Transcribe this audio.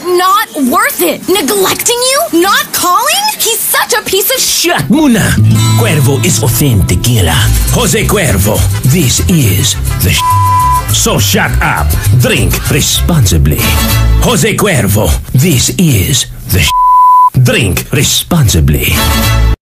not worth it. Neglecting you? Not calling? He's such a piece of Shut muna! Cuervo is authentic, tequila. Jose Cuervo, this is the So shut up. Drink responsibly. Jose Cuervo, this is the Drink responsibly.